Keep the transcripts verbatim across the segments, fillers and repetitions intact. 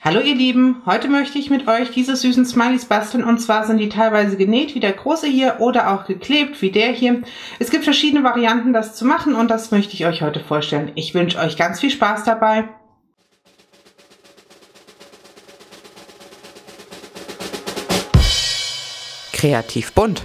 Hallo ihr Lieben, heute möchte ich mit euch diese süßen Smileys basteln, und zwar sind die teilweise genäht wie der große hier oder auch geklebt wie der hier. Es gibt verschiedene Varianten, das zu machen, und das möchte ich euch heute vorstellen. Ich wünsche euch ganz viel Spaß dabei. Kreativ bunt.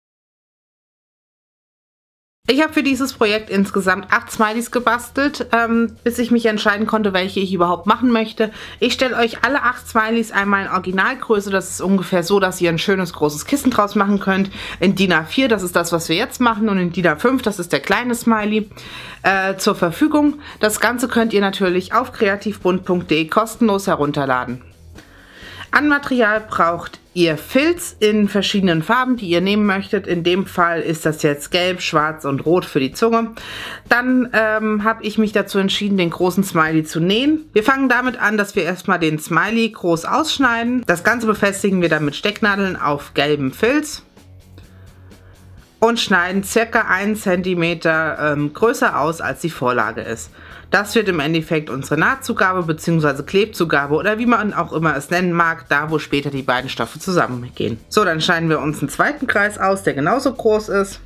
Ich habe für dieses Projekt insgesamt acht Smileys gebastelt, ähm, bis ich mich entscheiden konnte, welche ich überhaupt machen möchte. Ich stelle euch alle acht Smileys einmal in Originalgröße, das ist ungefähr so, dass ihr ein schönes großes Kissen draus machen könnt. In D I N A vier, das ist das, was wir jetzt machen, und in D I N A fünf, das ist der kleine Smiley, äh, zur Verfügung. Das Ganze könnt ihr natürlich auf kreativbunt punkt de kostenlos herunterladen. An Material braucht ihr Filz in verschiedenen Farben, die ihr nehmen möchtet. In dem Fall ist das jetzt gelb, schwarz und rot für die Zunge. Dann ähm, habe ich mich dazu entschieden, den großen Smiley zu nähen. Wir fangen damit an, dass wir erstmal den Smiley groß ausschneiden. Das Ganze befestigen wir dann mit Stecknadeln auf gelbem Filz und schneiden circa einen Zentimeter ähm, größer aus, als die Vorlage ist. Das wird im Endeffekt unsere Nahtzugabe bzw. Klebzugabe oder wie man auch immer es nennen mag, da wo später die beiden Stoffe zusammengehen. So, dann schneiden wir uns einen zweiten Kreis aus, der genauso groß ist.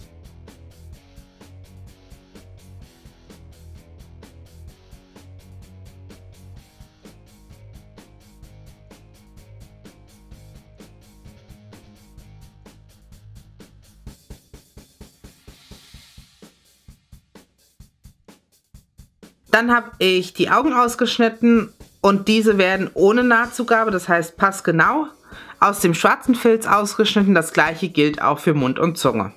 Dann habe ich die Augen ausgeschnitten, und diese werden ohne Nahtzugabe, das heißt passgenau, aus dem schwarzen Filz ausgeschnitten. Das gleiche gilt auch für Mund und Zunge.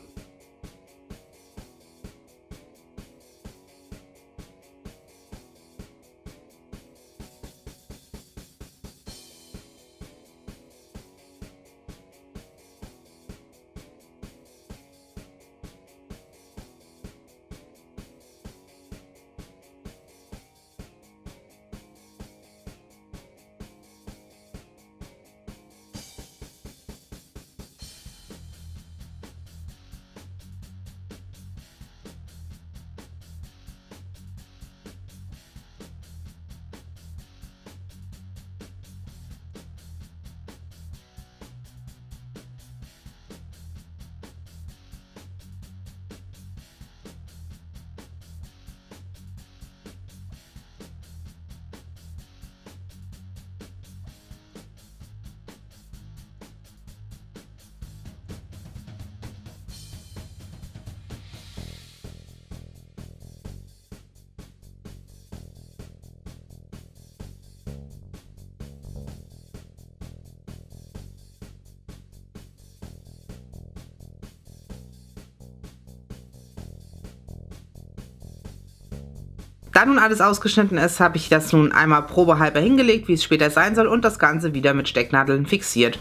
Da nun alles ausgeschnitten ist, habe ich das nun einmal probehalber hingelegt, wie es später sein soll, und das Ganze wieder mit Stecknadeln fixiert.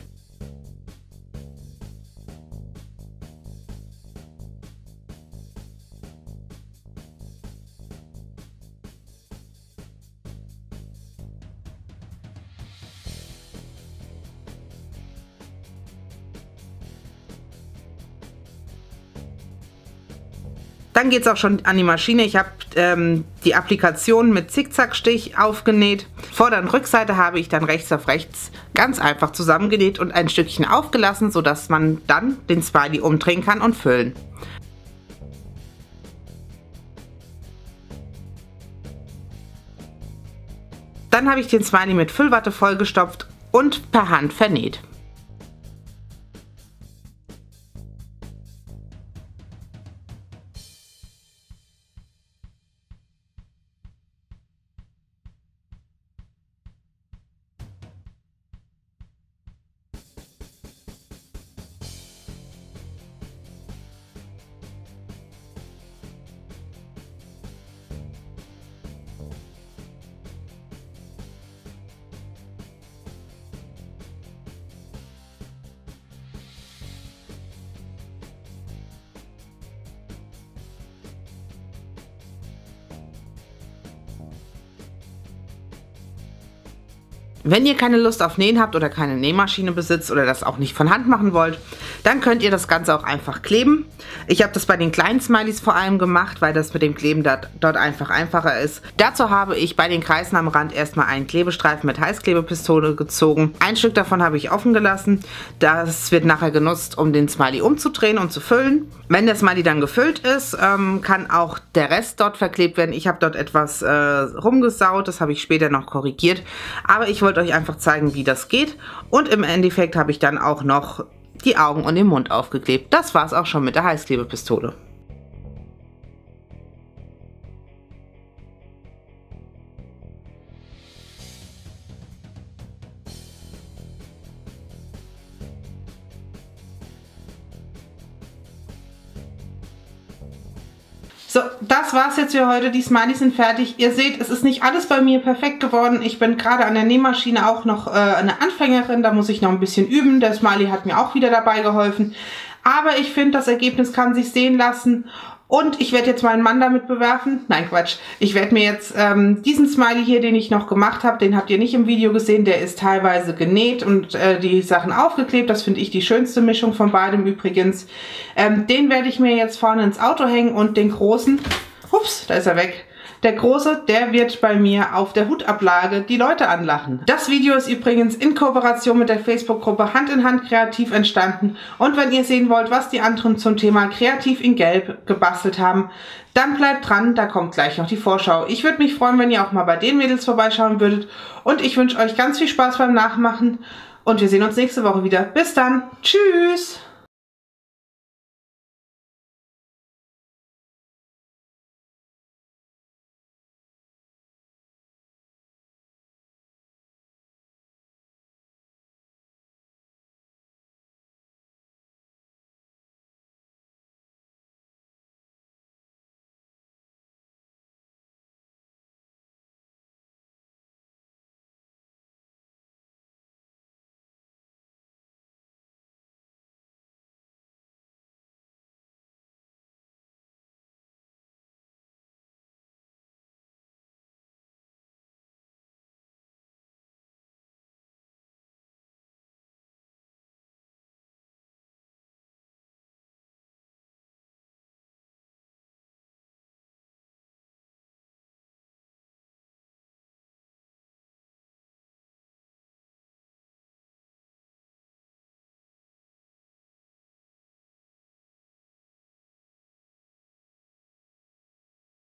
Dann geht es auch schon an die Maschine. Ich habe ähm, die Applikation mit Zickzackstich aufgenäht. Vorder- und Rückseite habe ich dann rechts auf rechts ganz einfach zusammengenäht und ein Stückchen aufgelassen, sodass man dann den Smiley umdrehen kann und füllen. Dann habe ich den Smiley mit Füllwatte vollgestopft und per Hand vernäht. Wenn ihr keine Lust auf Nähen habt oder keine Nähmaschine besitzt oder das auch nicht von Hand machen wollt, dann könnt ihr das Ganze auch einfach kleben. Ich habe das bei den kleinen Smileys vor allem gemacht, weil das mit dem Kleben dort, dort einfach einfacher ist. Dazu habe ich bei den Kreisen am Rand erstmal einen Klebestreifen mit Heißklebepistole gezogen. Ein Stück davon habe ich offen gelassen. Das wird nachher genutzt, um den Smiley umzudrehen und zu füllen. Wenn der Smiley dann gefüllt ist, ähm, kann auch der Rest dort verklebt werden. Ich habe dort etwas äh, rumgesaut, das habe ich später noch korrigiert. Aber ich wollte euch einfach zeigen, wie das geht. Und im Endeffekt habe ich dann auch noch die Augen und den Mund aufgeklebt. Das war es auch schon mit der Heißklebepistole. So, das war's jetzt für heute. Die Smileys sind fertig. Ihr seht, es ist nicht alles bei mir perfekt geworden. Ich bin gerade an der Nähmaschine auch noch äh, eine Anfängerin. Da muss ich noch ein bisschen üben. Der Smiley hat mir auch wieder dabei geholfen. Aber ich finde, das Ergebnis kann sich sehen lassen. Und ich werde jetzt meinen Mann damit bewerfen. Nein, Quatsch. Ich werde mir jetzt ähm, diesen Smiley hier, den ich noch gemacht habe, den habt ihr nicht im Video gesehen. Der ist teilweise genäht und äh, die Sachen aufgeklebt. Das finde ich die schönste Mischung von beidem übrigens. Ähm, den werde ich mir jetzt vorne ins Auto hängen und den großen, ups, da ist er weg. Der große, der wird bei mir auf der Hutablage die Leute anlachen. Das Video ist übrigens in Kooperation mit der Facebook-Gruppe Hand in Hand Kreativ entstanden. Und wenn ihr sehen wollt, was die anderen zum Thema Kreativ in Gelb gebastelt haben, dann bleibt dran, da kommt gleich noch die Vorschau. Ich würde mich freuen, wenn ihr auch mal bei den Mädels vorbeischauen würdet. Und ich wünsche euch ganz viel Spaß beim Nachmachen. Und wir sehen uns nächste Woche wieder. Bis dann. Tschüss.